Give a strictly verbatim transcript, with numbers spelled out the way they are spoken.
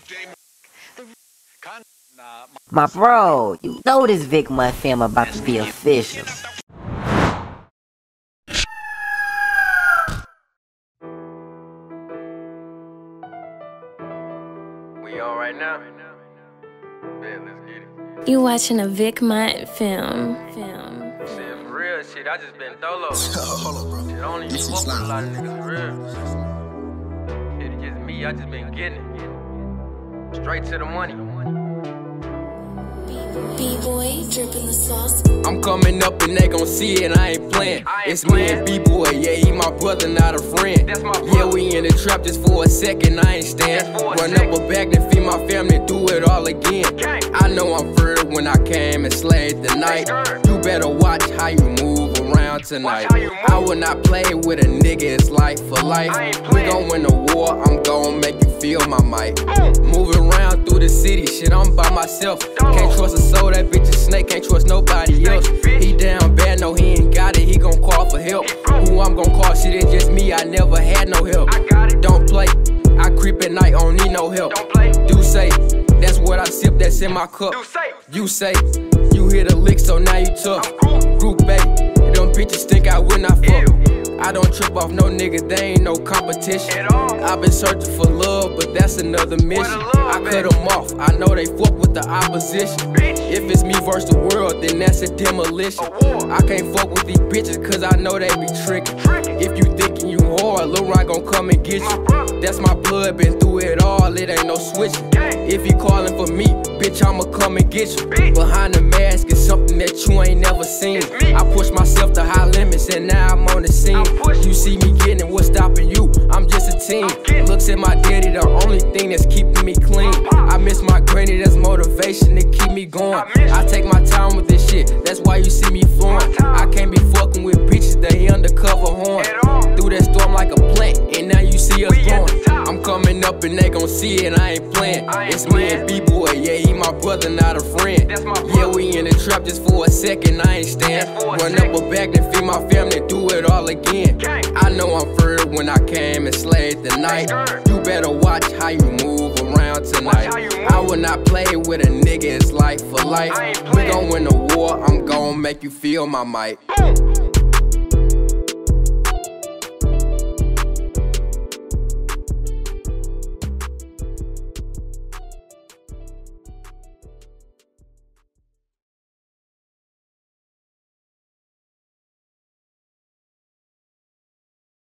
My bro, you know this Vic Month film about to be official. We on right now? Man, let's get it. You watching a Vic Month film. Film. Shit, for real shit, I just been dolo. Hold up, bro. Shit, I don't even fuck with a lot of niggas, for real. Shit, it's just me, I just been getting it. Straight to the money. B-boy dripping the sauce. I'm coming up and they gon' see it, I ain't playing. It's me and B-boy, yeah, he my brother, not a friend. Yeah, we in the trap just for a second, I ain't stand. Run up a bag to feed my family, do it all again. I know I'm for real when I came and slayed the night. You better watch how you move around tonight. I will not play with a nigga, it's life for life. We gon' win the war, I'm gon' make you feel my might. Moving around through the city, shit, I'm by myself. Can't trust a soul, that bitch a snake, can't trust nobody else. He down bad, no, he ain't got it, he gon' call for help. Who I'm gon' call, shit, it's just me, I never had no help. Don't play, I creep at night, don't need no help. Do say, that's what I sip, that's in my cup. You say, you hit a lick, so now you tough. Group A, them bitches think I will not fuck. I don't trip off no nigga, they ain't no competition. I've been searching for love, but that's another mission. I cut them off, I know they fuck with the opposition. If it's me versus the world, then that's a demolition. I can't fuck with these bitches, cause I know they be tricking. If you thinking you hard, Lil Ron gon' come and get you. That's my blood, been through it all, it ain't no switching. If he calling for me, bitch, I'ma come and get you. Behind the mask is something that you ain't never seen. I push myself to high limits and now I'm on the scene. You see me getting it, what's stopping you? I'm just a team. Looks at my daddy, the only thing that's keeping me clean. I miss my granny, that's motivation to keep me going. I take my time with this shit, that's why you see me flowing. I can't be fucking with bitches, they undercover horn. Through that storm like a plant, and now you see us growing. I'm coming up and they gon' see it, I ain't playing. It's me and B-boy, yeah, he my brother, not a friend. Yeah, we in the trap just for a second, I ain't stand. Run up a bag to feed my family, do it all again. I know I'm for real when I came and slayed the night. You better watch how you move around tonight. I will not play with a nigga, it's life for life. We gon' win the war, I'm gon' make you feel my might.